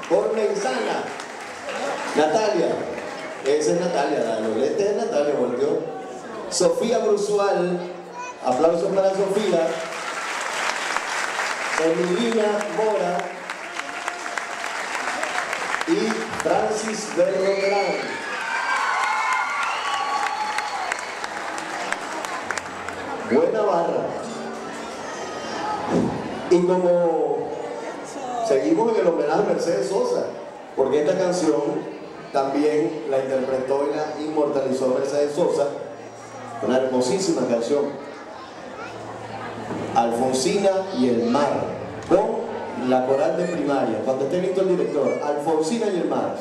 Por Menzana. Natalia. Esa es Natalia, la de los lentes es Natalia, volvió. Sofía Brusual. Aplausos para Sofía. Emilina Mora. Y Francis Berrográn. Buena barra. Y como seguimos en el homenaje a Mercedes Sosa, porque esta canción también la interpretó y la inmortalizó Mercedes Sosa, una hermosísima canción, Alfonsina y el mar, con la coral de primaria, cuando esté listo el director, Alfonsina y el mar.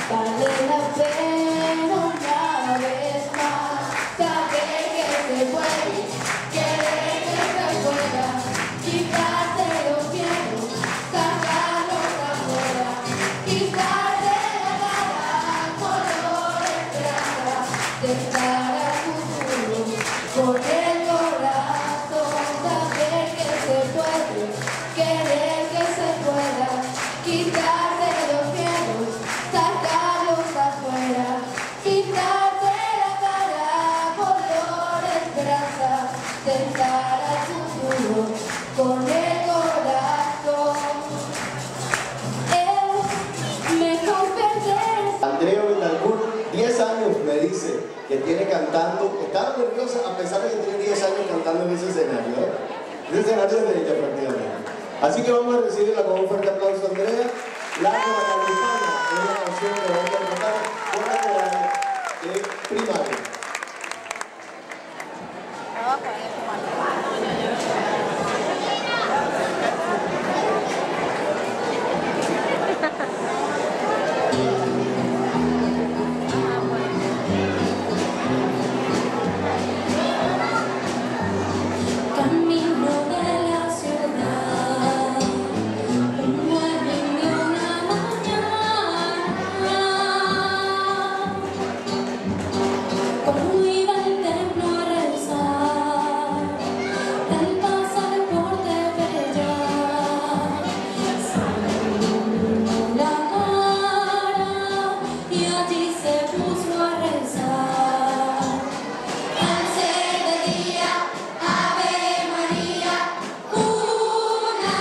Vale la pena una vez más saber que se puede. pensar al futuro, con el corazón, saber que se puede, querer que se pueda, quitarte los miedos, sacarlos afuera, pintarte la cara, color esperanza, pensar al futuro, con el corazón. Es mejor perder. Andrea Betancourt, 10 años me dice que tiene cantando, estaba nerviosa a pesar de que tiene 10 años cantando en ese escenario, ¿eh? Ese escenario es de ella prácticamente. Así que vamos a recibirla con un fuerte aplauso, Andrea. La Campana es una canción que va a interpretar con la coral de primaria. Camino de la ciudad, un mueven de una mañana, como iba al templo a rezar, al pasar por Tepeyac, salió la cara y allí se puso a rezar. Al ser de día, Ave María, una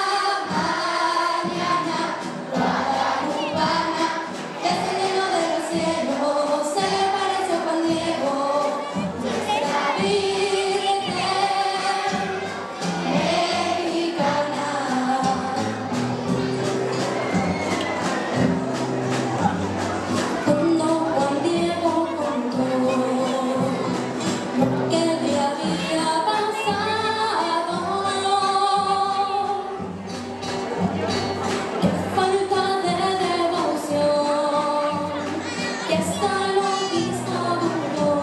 mañana guadalupana, descendiendo de los cielos, se le apareció Juan Diego, nuestra Virgen mexicana. Cuando Juan Diego contó lo que le había pasado, qué falta de devoción, que hasta lo quiso dudó.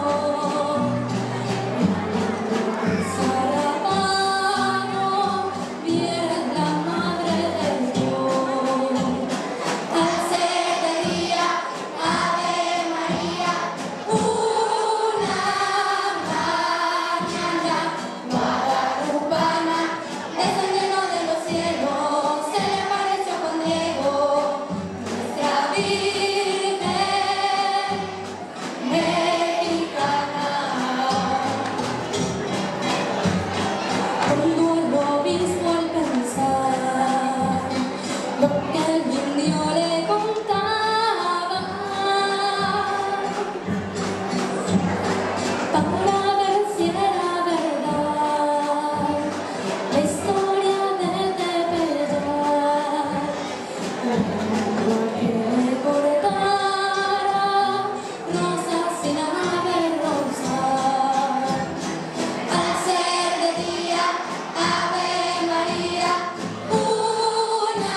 Sarapano, viera la madre de Dios. Al ser de día, Ave María, una mañana guadalupana, descendiendo de los cielos, se le apareció Juan Diego, nuestra Virgen mexicana. Cuando el obispo al pensar lo que el indio le contaba, para ver si era verdad la historia de Tepeyac, que cortara rosas sin avergonzar. Al ser de día, Ave María, una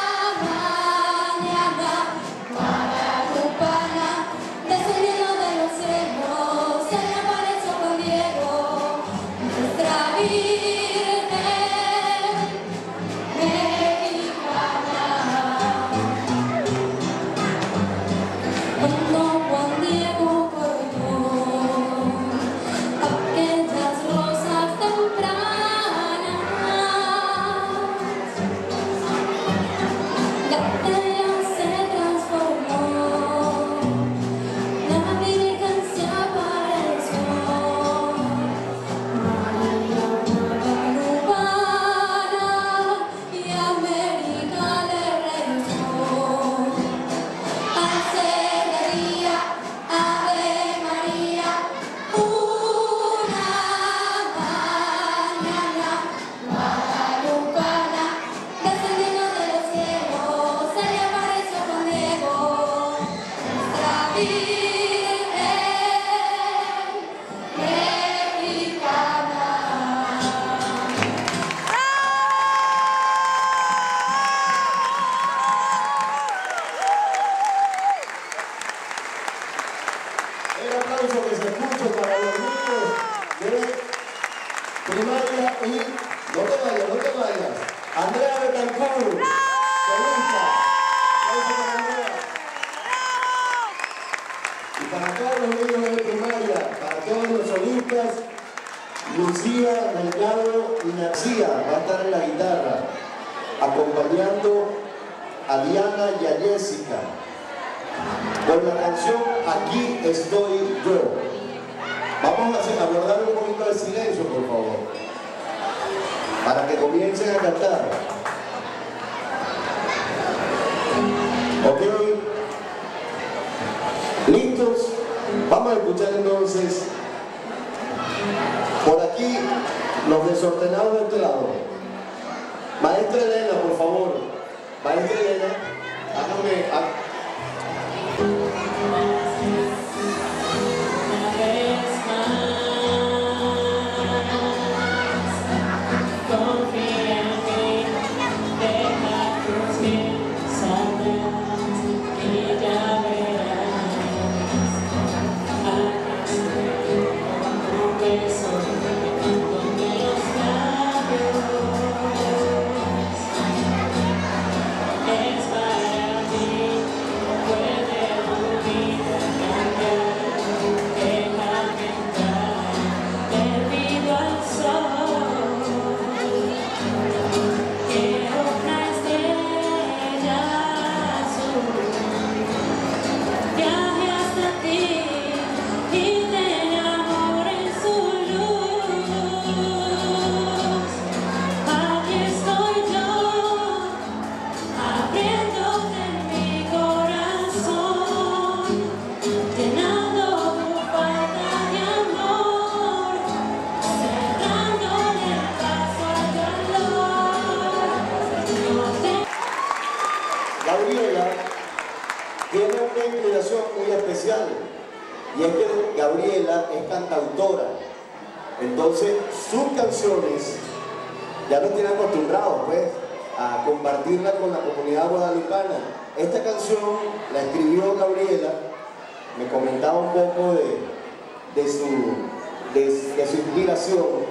mañana guadalupana, descendiendo de los cielos, se le apareció Juan Diego, nuestra Virgen mexicana. Cuando Juan Diego cortó aquellas rosas tempranas, la tela se transformó, la Virgen se apareció, María Guadalupana, y América le rezó. Al ser de día, Ave María, una mañana guadalupana, descendiendo de los cielos, se le apareció Juan Diego, nuestra Virgen mexicana. El aplauso que se escucha para los niños de primaria y no te vayas. Andrea Betancourt, solista. Aplauso para Andrea. Y para todos los niños de primaria. todos los solistas, Lucía, Delgado y García va a estar en la guitarra, acompañando a Diana y a Jessica con la canción Aquí estoy yo. Vamos a guardar un poquito de silencio, por favor, para que comiencen a cantar. ¿Ok? ¿Listos? Vamos a escuchar entonces por aquí los desordenados de este lado. Maestra Elena, por favor. Maestra Elena, hágame... Gabriela tiene una inclinación muy especial, y es que Gabriela es cantautora. Entonces sus canciones ya nos tienen acostumbrados pues a compartirla con la comunidad guadalupana. Esta canción la escribió Gabriela, me comentaba un poco de su inspiración.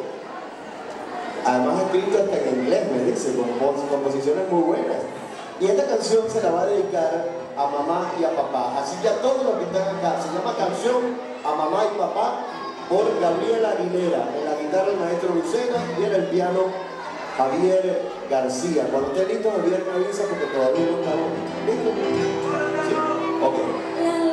Además escrito hasta en inglés, me dice, con composiciones muy buenas. Y esta canción se la va a dedicar a mamá y a papá. Así que a todos los que están acá, se llama Canción a Mamá y Papá, por Gabriela Aguilera. En la guitarra el maestro Lucena y en el piano Javier García. Cuando esté listo, Javier me avisa porque todavía no estamos listos. ¿Sí? Ok.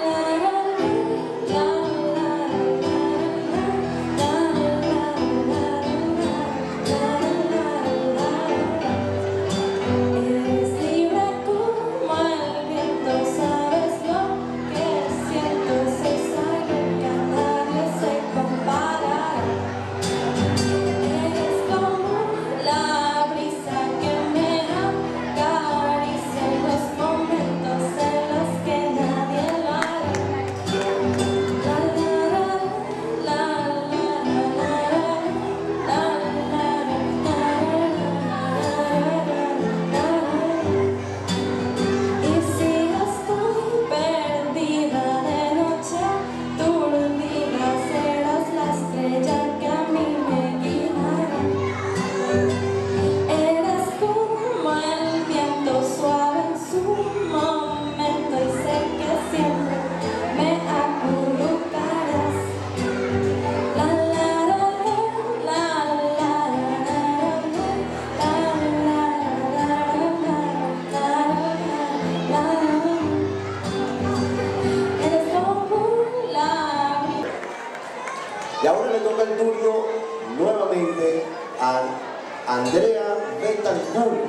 Y ahora le toca el turno nuevamente a Andrea Betancourt.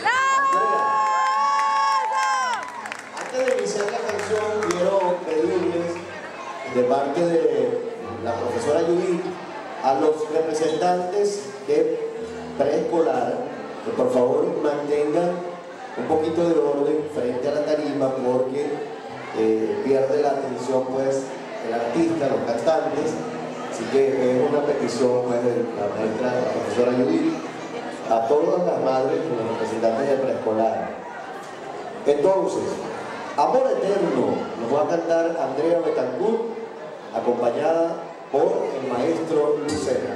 Antes de iniciar la canción, quiero pedirles de parte de la profesora Judith a los representantes de preescolar que por favor mantengan un poquito de orden frente a la tarima, porque pierde la atención pues el artista, los cantantes. Así que es una petición pues, de la maestra, la profesora Judith, a todas las madres, los representantes de preescolar. Entonces, Amor Eterno nos va a cantar Andrea Betancourt, acompañada por el maestro Lucena.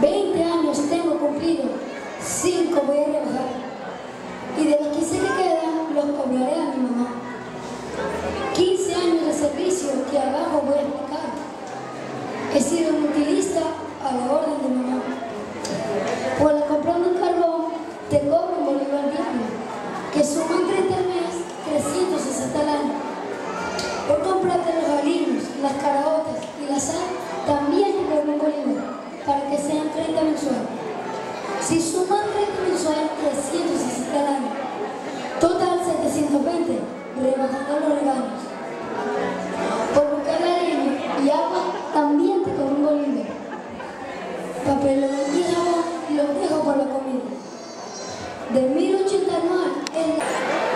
20 años tengo cumplido, 5 voy a rebajar. Y de los 15 que quedan, los cobraré a mi mamá. 15 años de servicio que abajo voy a explicar. He sido un utilista a la orden de mamá. Por la compra de un carbón, te cobro un bolívar diario, que suman 30 al mes, 360 al año. Por comprarte los galinos, las caraotas y la sal, también te cobro un bolívar, para que sean 30 mensuales. Si suman 30 mensuales, 360 al año. Total 720, rebajando los regalos. Por buscar la leña y agua, también te cobro un bolívar. Papelón y jabón los dejo por la comida. De 1080 anual es la...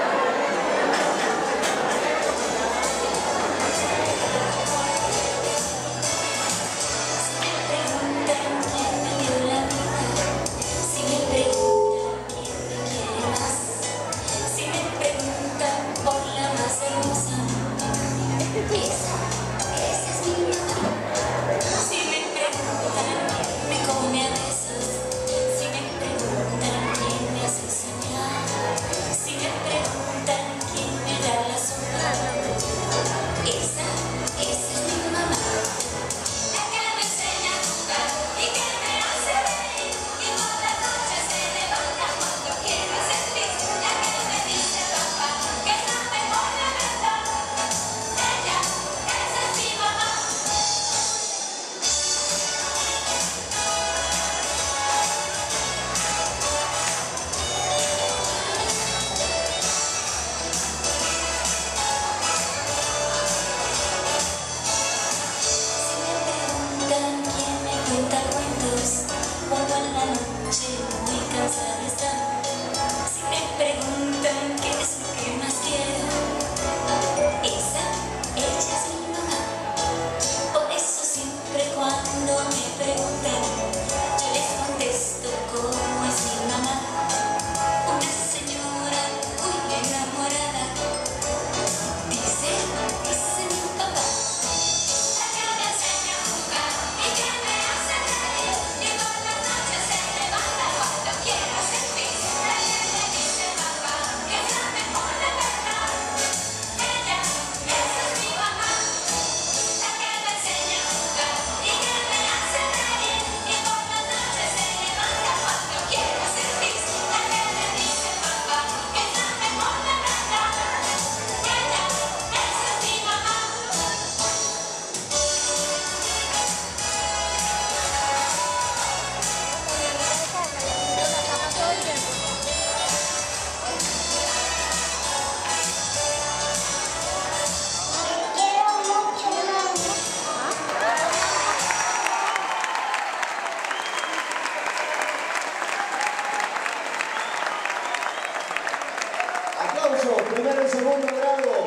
Primero y segundo grado.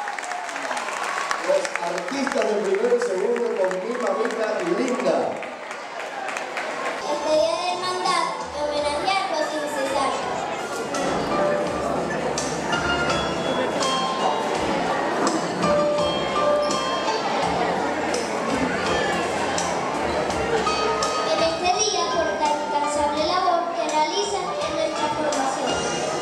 Los artistas del primero y segundo con mi mamita linda. Este día de hermandad, homenajearlos sin cesar. En este día, por la incansable labor que realizan en nuestra formación.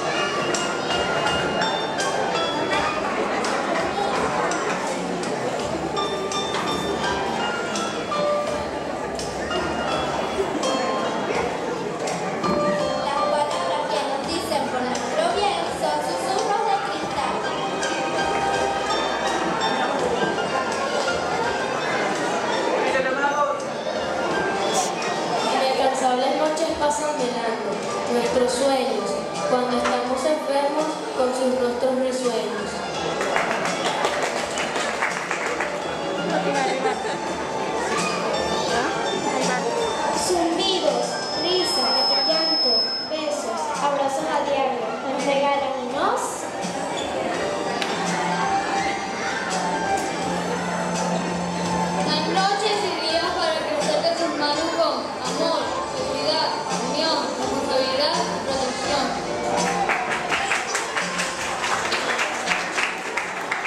Pasan velando nuestros sueños cuando estamos enfermos con sus rostros risueños. Zumbidos, risas, llanto, besos, abrazos a diario, nos regalan y nos... Las noches y días para crecer de tus manos con amor, seguridad, unión, responsabilidad, protección.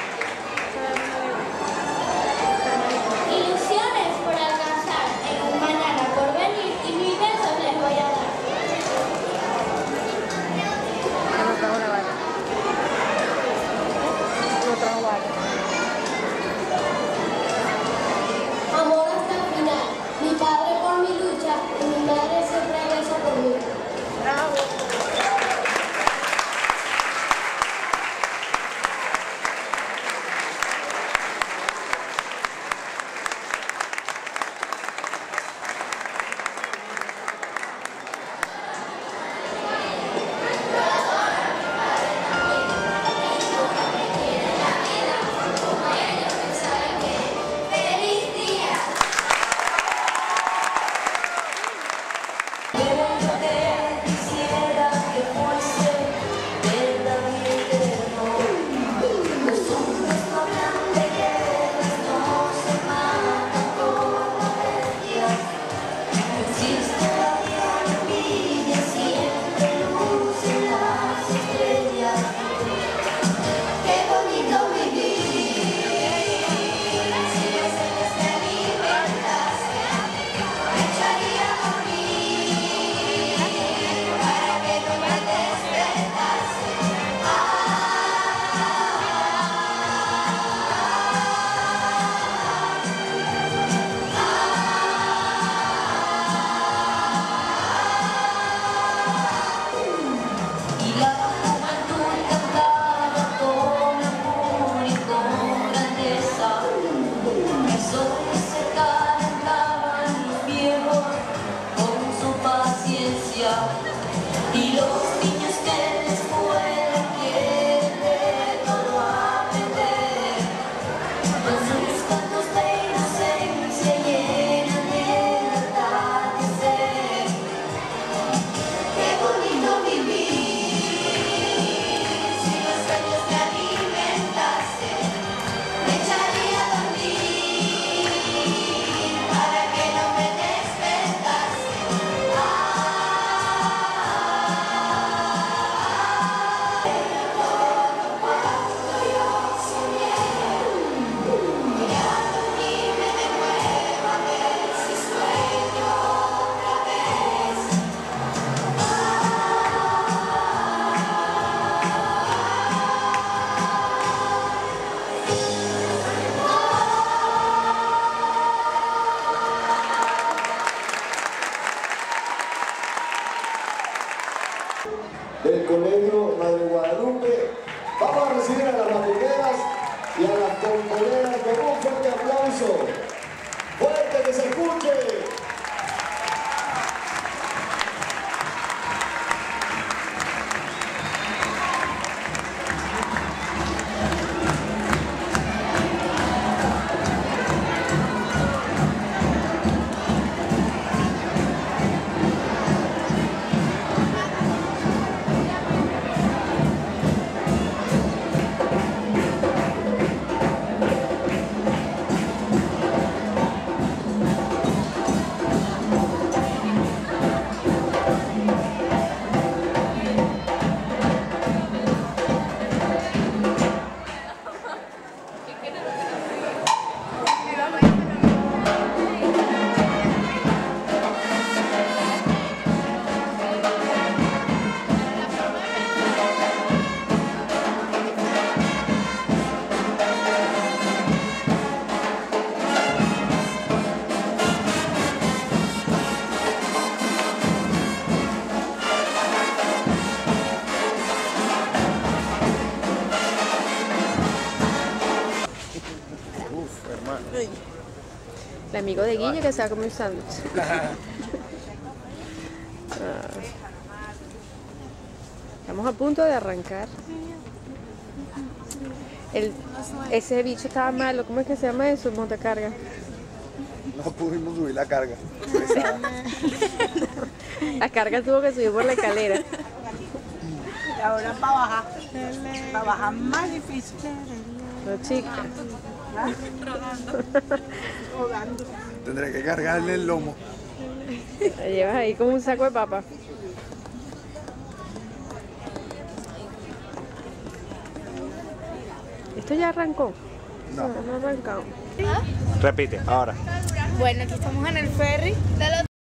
del Colegio Madre Guadalupe. Vamos a recibir a las batuqueras y a las concoleras con un fuerte aplauso. ¡Fuerte que se escuche! El amigo de Guille que se va a comer un sándwich. Estamos a punto de arrancar. Ese bicho estaba malo. ¿Cómo es que se llama eso? Montacarga. No pudimos subir la carga. La carga tuvo que subir por la escalera. Y ahora para bajar más difícil. No, chica. Tendré que cargarle el lomo. La llevas ahí como un saco de papa. ¿Esto ya arrancó? No. No ha arrancado. Repite, ahora. Bueno, aquí estamos en el ferry.